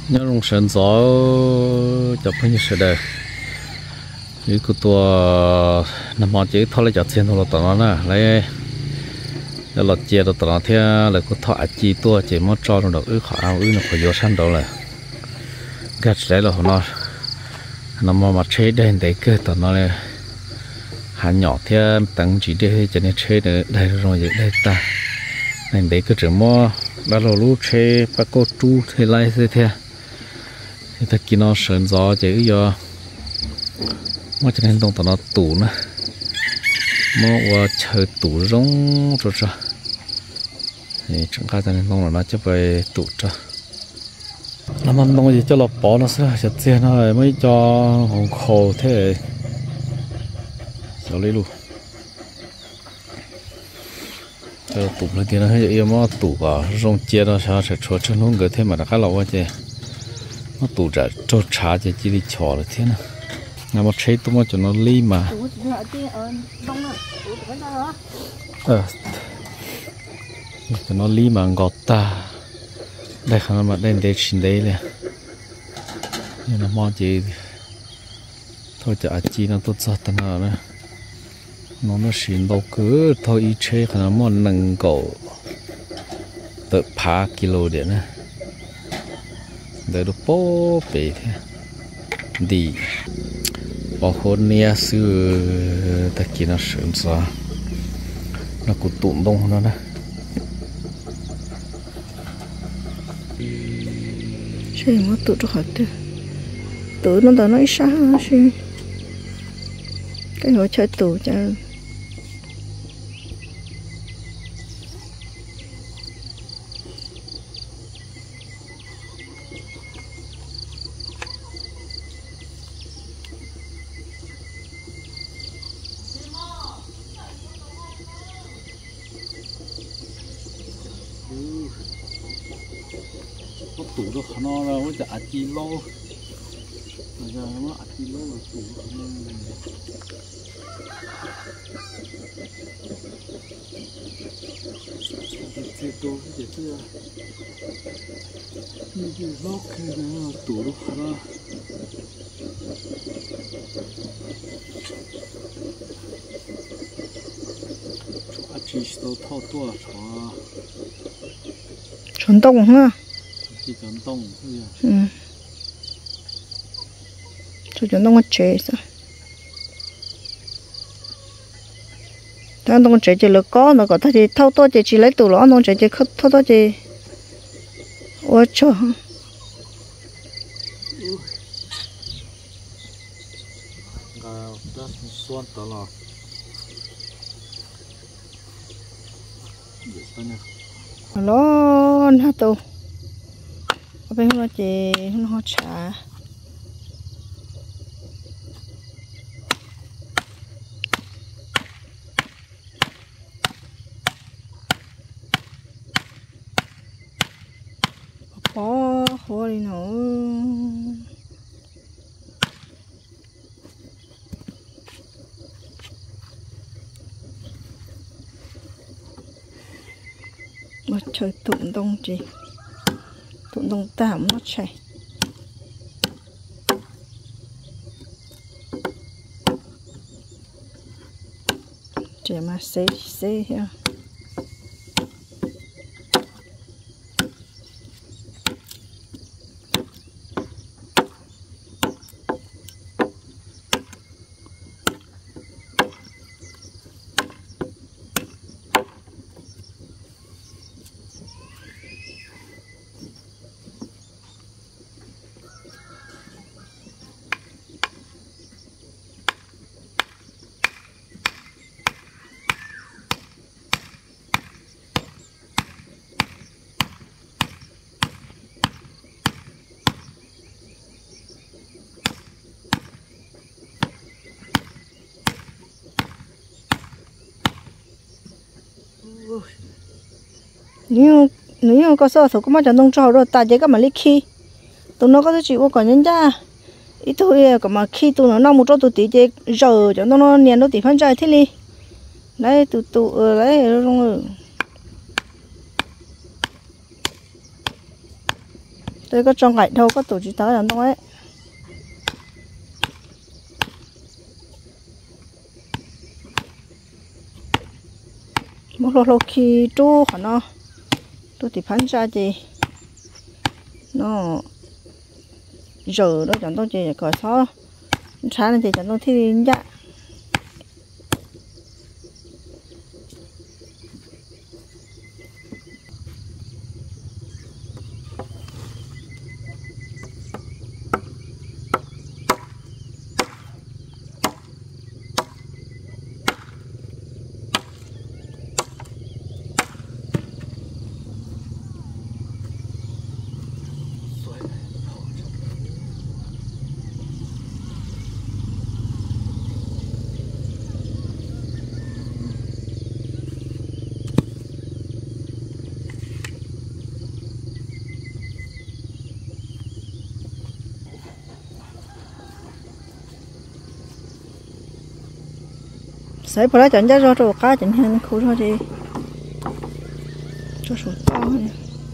nhớ rong sơn gió chụp hình sẽ đẹp những cái tua nằm mòn chỉ thôi là chặt tiền thôi là tao nó nè lấy là chia được tao nó theo là cái thọ chi tua chỉ mất cho nó được ứ khó ứ nó phải vô sẵn đâu là gạt đấy là nó nằm mòn mặt chế đen đấy cơ tao nó là hàng nhỏ theo tăng chỉ để cho nên chế được đây rồi đây ta nên đấy cứ chỉ mua đã rồi lúc chế bắt cô chú thì lại thế theo thì ta kia nó sơn gió chứ do mà cho nên tông tao nó tủ nữa mà qua chờ tủ rong rồi sao thì chẳng khai cho nên tông là nó chấp về tủ cho làm ăn tông gì cho lọp bỏ nó sẽ chặt tiền thôi mới cho hồng khô thế cho lấy luôn cho tủ lên tiền nó hơi yêu mà tủ vào rong chia nó sao sẽ cho nó người thêm mà nó khá lâu quá chứ nó tủ trả cho trả cho chỉ đi chọn được thế nào ngắm một chế tụi nó cho nó ly mà cho nó ly mà ngọt ta đây khả mà đây để xin đấy nè nhưng nó mò gì thôi cho chị nó tốt sao thế nào nữa nó xin đâu cứ thôi ít chế khả năng mò nâng cổ tự phá kilo điện nè để được bố bể thế đi bảo hôn nia xưa ta kia nó sớm sao nó cũng tụm đông nó nè chơi mà tụt cho hết đi tụt nó nói xa xí cái hồi chơi tụt cho tủ nó khó nó là nó chả chi lô giờ nó chi lô là tủ cái đồ cái gì cái lô cái này tủ nó khó nó chỉ số thao tua cho chuẩn đông ha chỉ chuẩn đông thôi cho chuẩn đông chế sao thằng đông chế chỉ là có nó có thể thao tua chỉ lấy tủ lọ nó chế chỉ thao tua chỉ ôi trời xuân tao là alo hả tụ ở bên nó chị nó trả bỏ hồ đi nữa mà trời tụng đông chị tụng đông tạm nó chảy chị mà xế ha nếu có sợ thì cũng mà chẳng đông trò rồi tại vì các mà lấy khi tụi nó có chịu còn nhân ra ít thôi còn mà khi tụi nó nông một chỗ tụi tí chứ giờ chẳng nó nhàn nó tí phân trái thế đi đấy tụi đấy rồi tôi có trong gạch đâu có tổ chức tới làm đâu ấy một lô khi chú hả nó tôi thì phán ra gì nó giờ đó chẳng tôi chỉ có số sáng thì chẳng tôi thi dạ sấy bỏ ra chẳng ra rồi cá chẳng hơn khu thôi đi cho số to này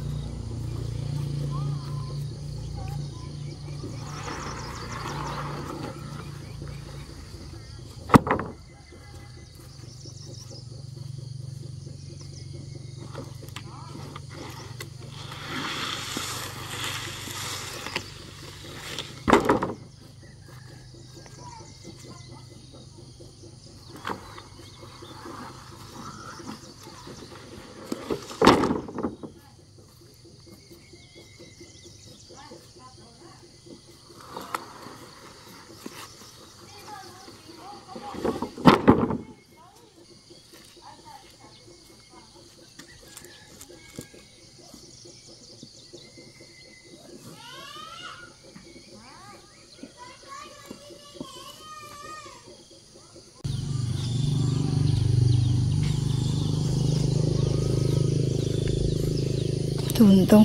thùng tung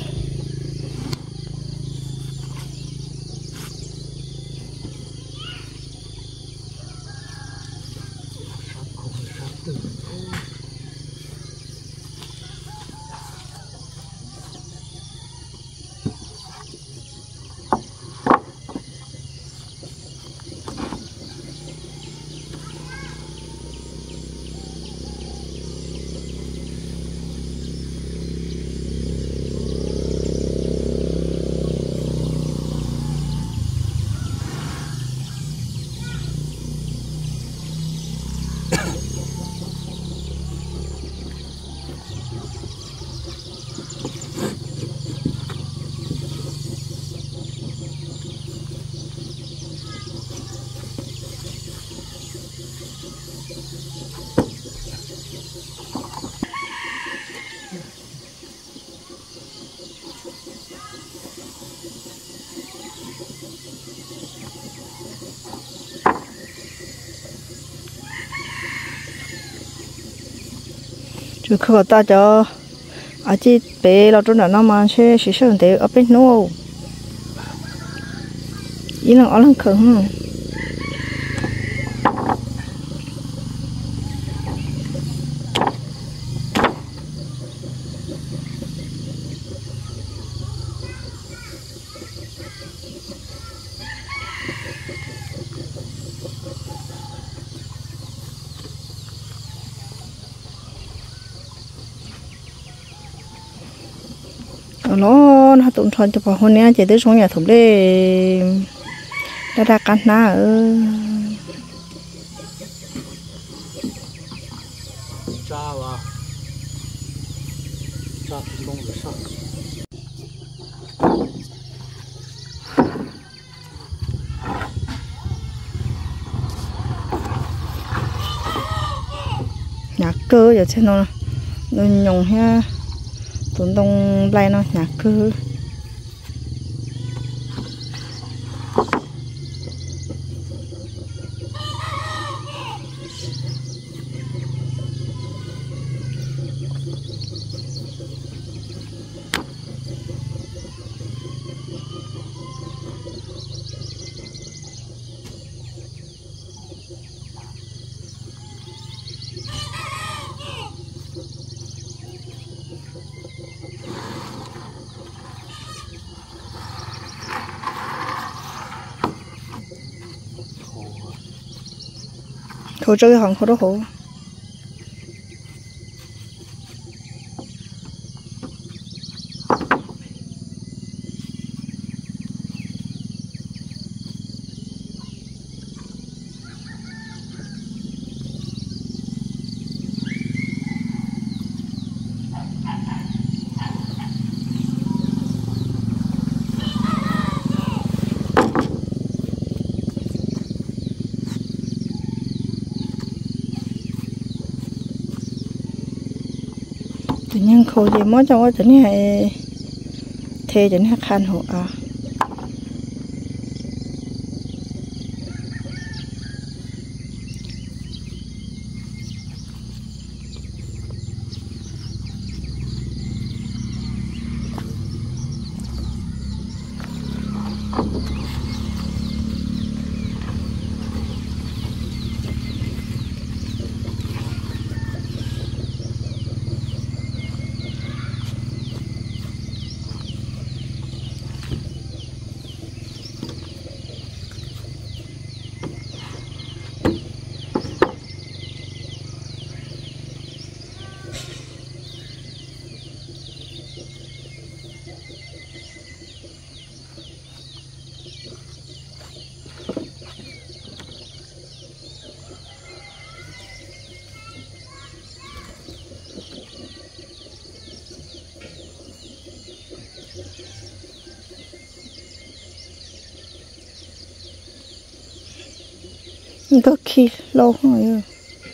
chú không ta cho ở chỉ bé là chỗ nào nó mà sẽ sử để ở bên nô ý là ở lần khẩn nó tụi thon cho bà hôn nha chỉ tới xuống nhà thủng đi đã ra cắn ná ở nhạc cơ giờ trên nó nhung ha tụi đông lại nó nhạc cơ khẩu chơi hòn khẩu đó hổ tự nhiên khổ gì mới trong cái tính này thề cho nó khăn hộ à có khi lâu rồi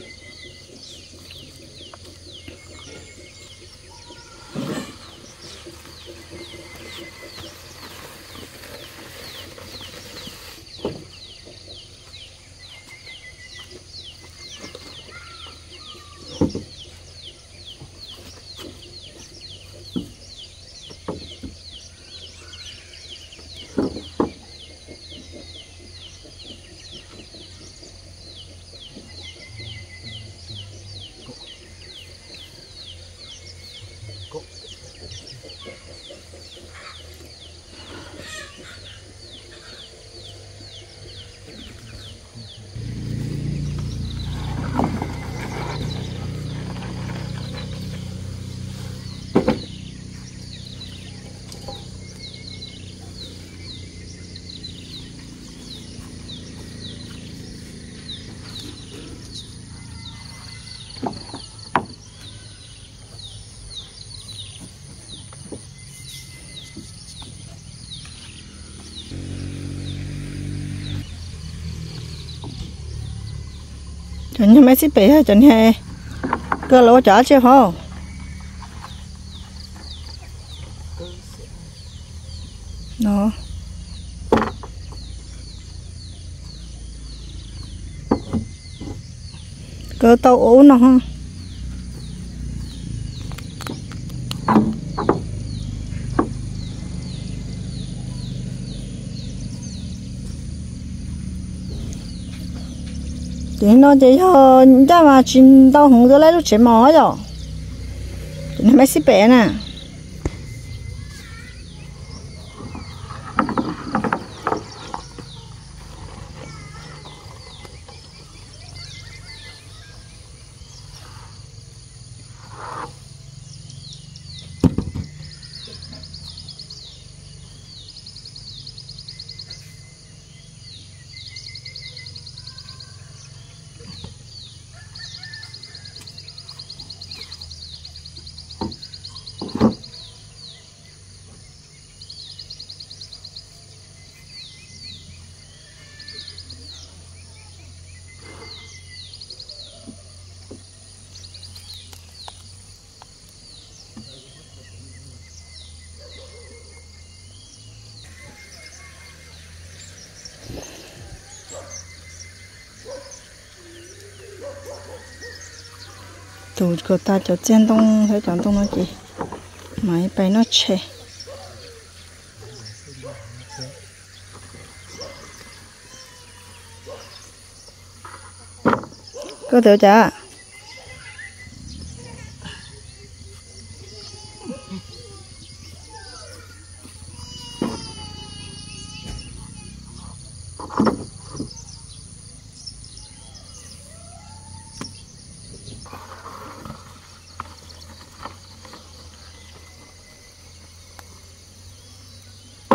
chẳng như mấy xí bể hay chẳng hè cơ lỗ chở chưa hả nó cơ tàu ố nó ha thì nó chỉ ho ra mà chín tao không có lấy lúc chế mỏ rồi nó mấy xí bể nè tụi cô ta cho chen đông thấy chọn đông nó chị máy bay nó chè có tiểu chả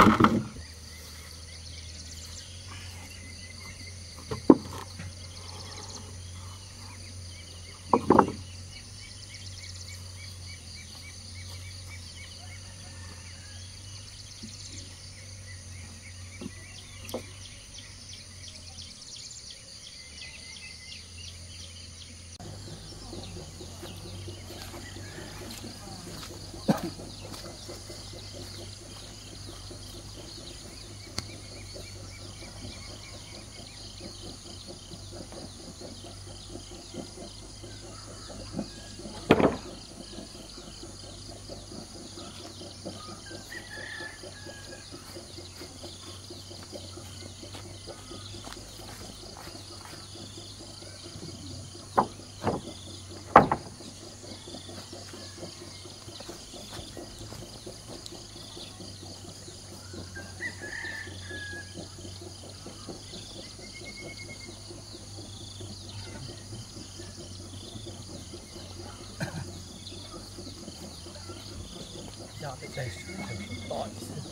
要得再很大一些。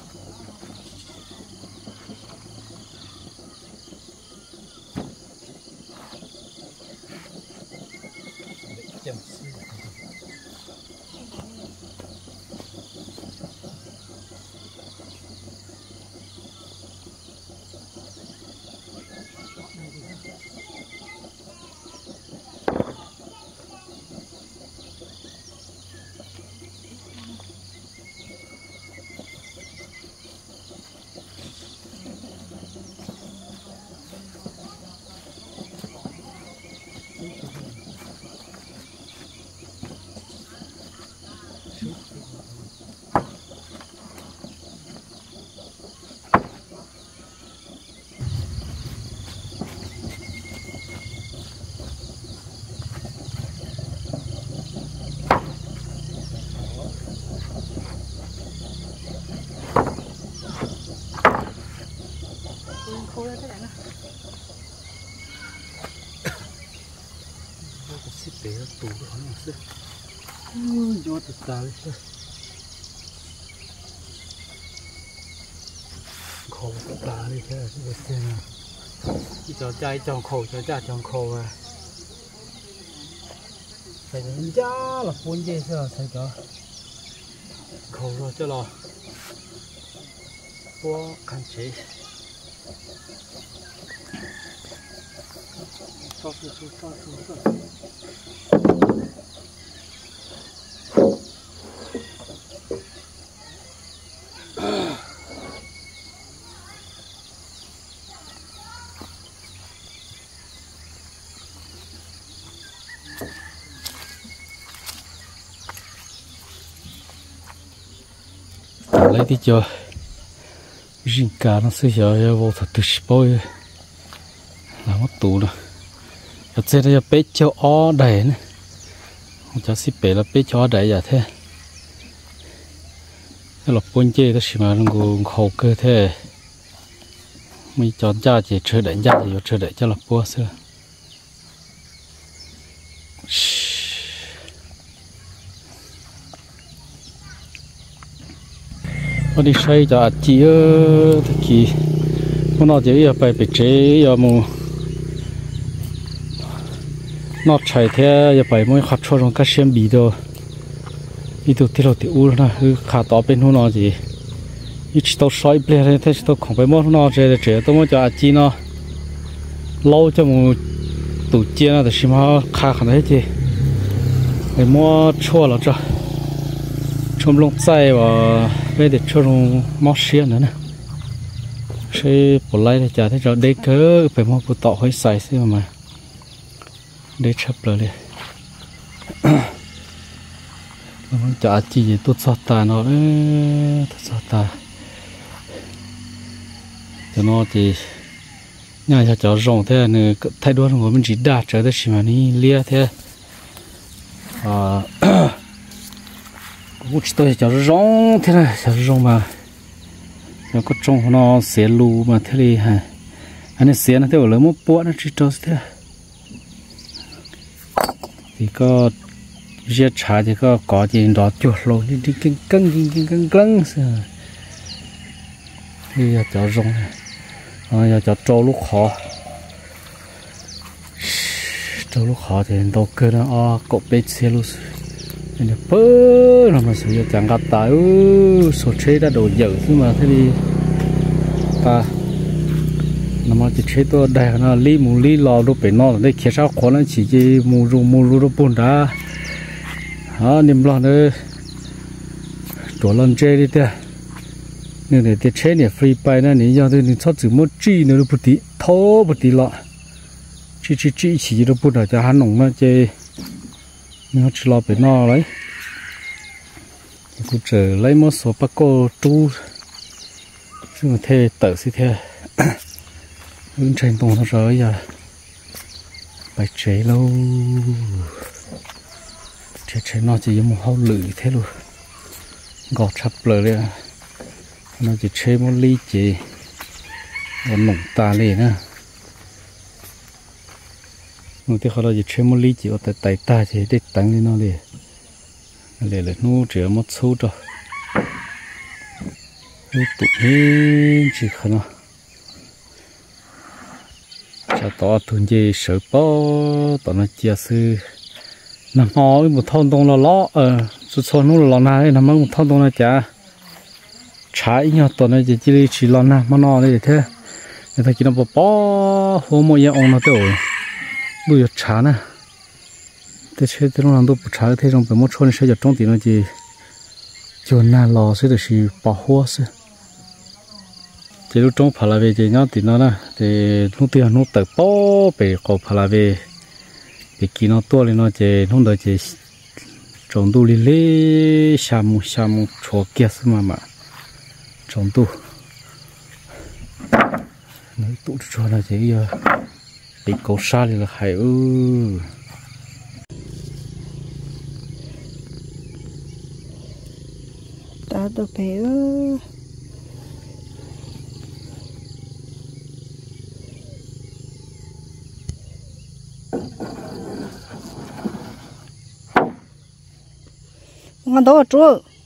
这样吃。 khô ra thế này nè. Xếp bé tủ của nó xếp. Gió thật ta đấy xếp. Khổ thật ta đi thế là xem nào. Chỉ cho chai tròn khổ cho cha tròn khổ à. Phải đến giá là bốn dây sao phải cho khổ rồi cho lo. Qua khăn chế. Lấy đi cho riêng cả nó sẽ giờ vô thật tự bôi là mất tủ rồi. Ở trên đây là bé cho ó đầy nữa, cho xí bé là bé cho ó đầy vậy thế. Cái lọc bún chê đó chỉ mà nó còn khâu cơ thế. Mình chọn ra chỉ chơi đánh ra thì chơi đánh cho lọc bún xưa. Ở đi xây cho chị ơi, thì kỳ, hôm nào chị ở bài bị chế, giờ mù nó chạy theo, giờ bài mới khát cho trong các xem bì đồ, đi từ thì thì u nó cứ khát to bên hôm nào chị, ít tao soi bể thế tao không phải mất hôm nào chế tao mới cho chị nó lâu cho mù tủ chiên nó thì xem họ khát khát hết chị, phải mua chua là cho. Trong lông tay và về để cho nó mót xiên nữa nè, sẽ bỏ lại để trả thế rồi đây cứ phải mua bộ tọ hơi xài xíu mà để chấp lại đi, nó trả chi gì tốt sao ta nó đấy, tốt sao ta, cho nó thì nhà cho rộng thế này thay đổi của mình chỉ đạt trở tới chỉ mà đi lia thế, cũng chỉ tôi cho rong thế này, cho rong mà nó có trong nó xé lù mà thế này ha, anh ấy xé nó theo lấy một bộ nó chỉ cho thế, thì có giết chả thì có gì đó chuột lồi đi căng thì cho rong này cho trâu lúc khó thì đâu cơ nó cột bê xe luôn nên bơ làm mà sử dụng chẳng gặp tại số chế đã đổ dở chứ mà thế thì ta nó mà chỉ chế tôi đây nó li lò đồ bể nó đây kia sao khó nó chỉ mù ru đồ bún đá niềm lo nữa đổ lần chế đi thế nên để cái chế này free bay nó này giờ thì sao chỉ muốn chi nữa bút tí thô bút tí lọ chi chỉ đồ bút cho hắn nồng nó chơi nó chỉ lo bể nó đấy cũng chờ lấy một số bác cô tu chứ thế tự sẽ thế ứng tranh tông nó rồi giờ phải chế lâu chế nó chỉ một hao lử thế luôn gọt chập lời đấy nó chỉ chế một ly chỉ còn nồng ta lên nữa nó thì họ chỉ chế một ly chỉ ở tại ta chỉ để tăng lên nó liền là nó chỉ một số rồi nó tụt hết chỉ khăn nó cho tao thuần gì sợ bó tao nó chia sư nằm ngồi một thôn đông ló số nó lò này nằm một thôn đông này chả trái nhau tao nó chỉ lò nào mà nó đây thế người ta chỉ nó bó hôm mỗi ngày ông nó tiêu bây giờ chả nè thế chế thì nó làm đồ bút chả thế trong phải một chỗ này sẽ cho trong thì nó chỉ cho nên lò sẽ được sự bảo hộ sẽ chỉ lúc trong phải là về chỉ nhau thì nó nè thì lúc tiền nó tự bỏ về có phải là về vì khi nó to lên nó chỉ không được chỉ trồng tu lì xăm cho kia mà trồng tu nói tụ cho là chỉ giờ bị cầu sa thì là hay ta đâu phải ngon đâu chú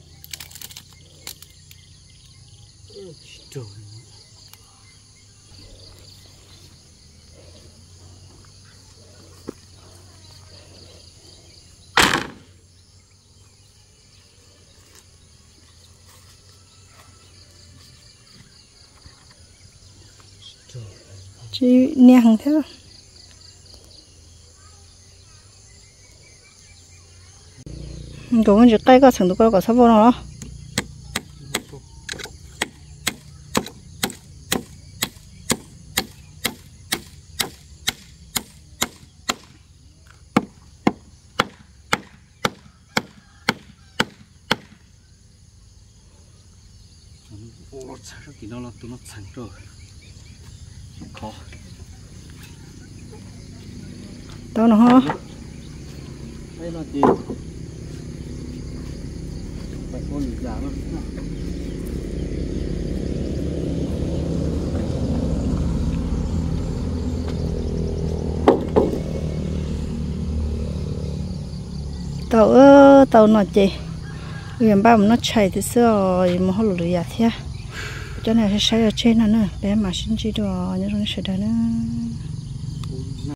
chị nhàng thế cũng chỉ cây có thành tựu có sắp vô nó khó đâu nó hả đây là gì phải con giả luôn tàu nó chị bây ba nó chạy thì sao mà họ lười nhạt thế cho nên sẽ xây ở trên nó nữa để mà xin chỉ đồ như trong sẽ đó nữa